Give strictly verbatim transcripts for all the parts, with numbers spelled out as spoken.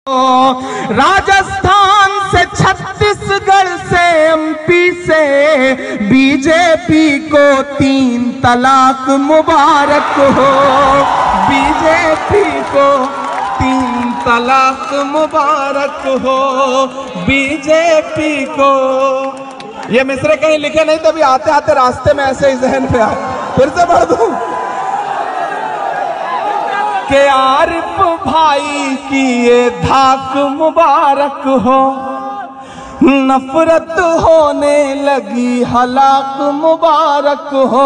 राजस्थान से छत्तीसगढ़ से एमपी से बीजेपी को तीन तलाक मुबारक हो। बीजेपी को तीन तलाक मुबारक हो। बीजेपी को। ये मिसरे कहीं लिखे नहीं थे, अभी आते आते रास्ते में ऐसे ही जहन पे आए। फिर से पढ़ दूं के आरिफ भाई की ये धाक मुबारक हो। नफरत होने लगी हलाक मुबारक हो।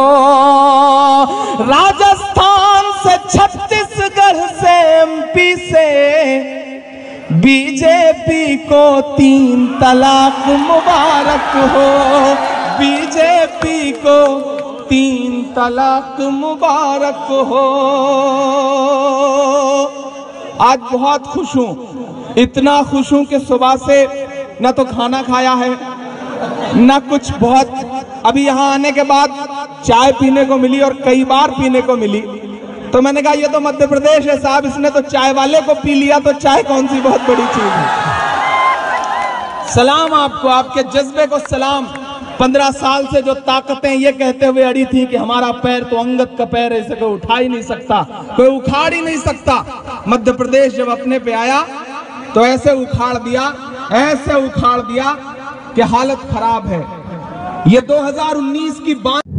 राजस्थान से छत्तीसगढ़ से एमपी से बीजेपी को तीन तलाक मुबारक हो। बीजेपी को तीन तलाक मुबारक हो। आज बहुत खुश हूं, इतना खुश हूं कि सुबह से न तो खाना खाया है न कुछ। बहुत अभी यहां आने के बाद चाय पीने को मिली और कई बार पीने को मिली, तो मैंने कहा ये तो मध्य प्रदेश है साहब, इसने तो चाय वाले को पी लिया, तो चाय कौन सी बहुत बड़ी चीज है। सलाम आपको, आपके जज्बे को सलाम। पंद्रह साल से जो ताकतें ये कहते हुए अड़ी थी कि हमारा पैर तो अंगद का पैर है, इसे कोई उठा ही नहीं सकता, कोई उखाड़ ही नहीं सकता, मध्य प्रदेश जब अपने पे आया तो ऐसे उखाड़ दिया, ऐसे उखाड़ दिया कि हालत खराब है। ये दो हज़ार उन्नीस की बात